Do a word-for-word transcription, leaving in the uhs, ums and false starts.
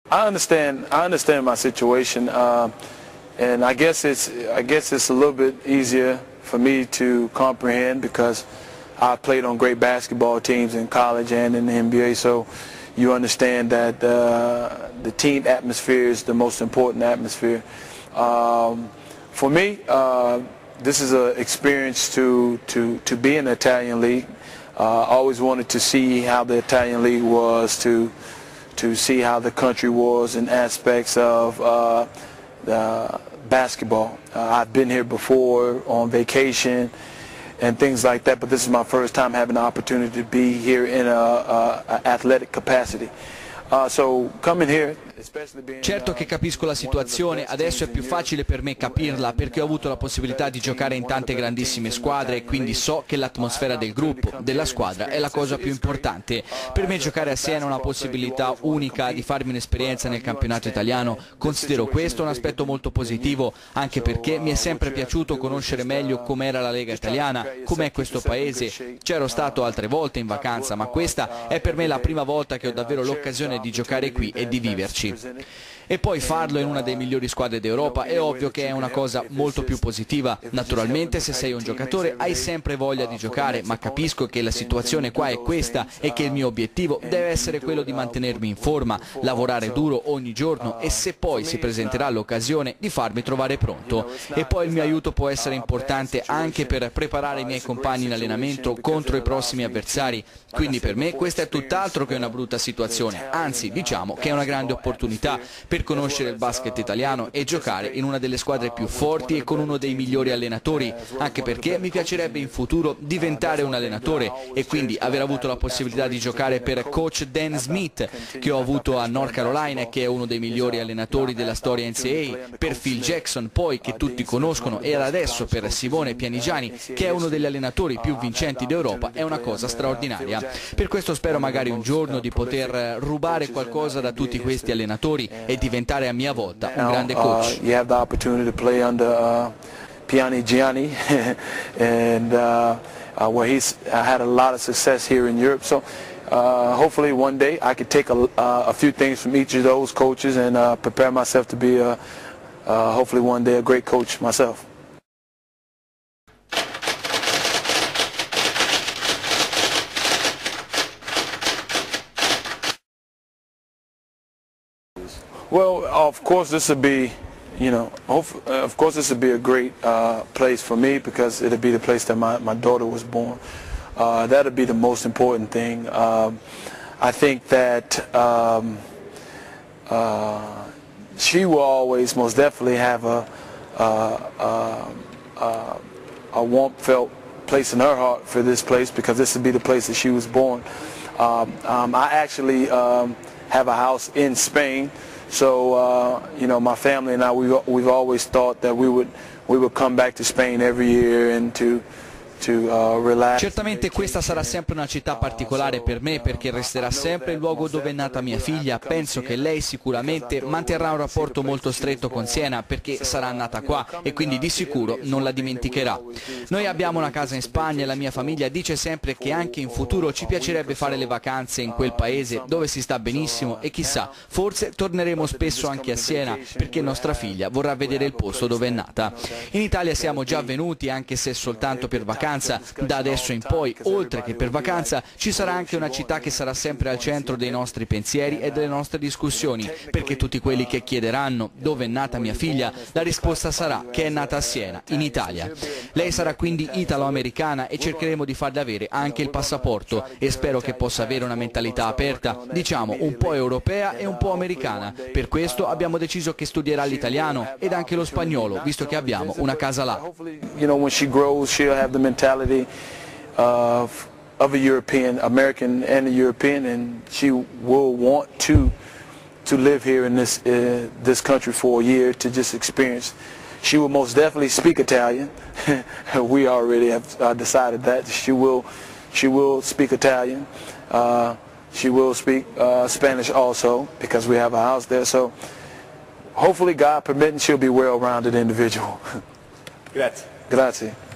I understand. I understand my situation, uh, and I guess it's. I guess it's a little bit easier for me to comprehend because I played on great basketball teams in college and in the N B A. So you understand that uh, the team atmosphere is the most important atmosphere. Um, for me, uh, this is an experience to to to be in the Italian league. Uh, I always wanted to see how the Italian league was, to to see how the country was in aspects of uh, the basketball. Uh, I've been here before on vacation and things like that, but this is my first time having the opportunity to be here in a, a, a athletic capacity. Uh, so coming here, Certo che capisco la situazione, adesso è più facile per me capirla perché ho avuto la possibilità di giocare in tante grandissime squadre e quindi so che l'atmosfera del gruppo, della squadra è la cosa più importante. Per me giocare a Siena è una possibilità unica di farmi un'esperienza nel campionato italiano, considero questo un aspetto molto positivo anche perché mi è sempre piaciuto conoscere meglio com'era la Lega italiana, com'è questo paese. C'ero stato altre volte in vacanza ma questa è per me la prima volta che ho davvero l'occasione di giocare qui e di viverci. E poi farlo in una delle migliori squadre d'Europa è ovvio che è una cosa molto più positiva. Naturalmente se sei un giocatore hai sempre voglia di giocare, ma capisco che la situazione qua è questa e che il mio obiettivo deve essere quello di mantenermi in forma, lavorare duro ogni giorno e se poi si presenterà l'occasione di farmi trovare pronto. E poi il mio aiuto può essere importante anche per preparare i miei compagni in allenamento contro i prossimi avversari. Quindi per me questa è tutt'altro che una brutta situazione, anzi diciamo che è una grande opportunità per conoscere il basket italiano e giocare in una delle squadre più forti e con uno dei migliori allenatori, anche perché mi piacerebbe in futuro diventare un allenatore e quindi aver avuto la possibilità di giocare per coach Dan Smith che ho avuto a North Carolina, che è uno dei migliori allenatori della storia N C A A, per Phil Jackson poi che tutti conoscono e adesso per Simone Pianigiani che è uno degli allenatori più vincenti d'Europa, è una cosa straordinaria. Per questo spero magari un giorno di poter rubare qualcosa da tutti questi allenatori e diventare a mia volta un grande coach. Uh, you have the opportunity to play under uh, Pianigiani and uh, uh, where he's had a lot of success here in Europe. So uh, hopefully one day I could take a, uh, a few things from each of those coaches and uh, prepare myself to be a, uh, hopefully one day a great coach myself. Well, of course this would be, you know, of course this would be a great uh, place for me because it would be the place that my, my daughter was born. Uh, that would be the most important thing. Um, I think that um, uh, she will always most definitely have a, uh, uh, uh, a warm felt place in her heart for this place because this would be the place that she was born. Um, um, I actually um, have a house in Spain. So, uh, you know, my family and I, we've, we've always thought that we would, we would come back to Spain every year and to, to uh, relax. Certamente questa sarà sempre una città particolare per me perché resterà sempre il luogo dove è nata mia figlia. Penso che lei sicuramente manterrà un rapporto molto stretto con Siena perché sarà nata qua e quindi di sicuro non la dimenticherà. Noi abbiamo una casa in Spagna e la mia famiglia dice sempre che anche in futuro ci piacerebbe fare le vacanze in quel paese dove si sta benissimo e chissà, forse torneremo spesso anche a Siena perché nostra figlia vorrà vedere il posto dove è nata. In Italia siamo già venuti anche se soltanto per vacanze. Da adesso in poi, oltre che per vacanza, ci sarà anche una città che sarà sempre al centro dei nostri pensieri e delle nostre discussioni, perché tutti quelli che chiederanno dove è nata mia figlia, la risposta sarà che è nata a Siena, in Italia. Lei sarà quindi italo-americana e cercheremo di farle avere anche il passaporto e spero che possa avere una mentalità aperta, diciamo un po' europea e un po' americana. Per questo abbiamo deciso che studierà l'italiano ed anche lo spagnolo, visto che abbiamo una casa là. Mentality of, of a European, American and a European, and she will want to to live here in this uh, this country for a year to just experience. She will most definitely speak Italian. We already have uh, decided that she will she will speak Italian. Uh, she will speak uh, Spanish also because we have a house there. So hopefully, God permitting, she'll be a well-rounded individual. Grazie. Grazie.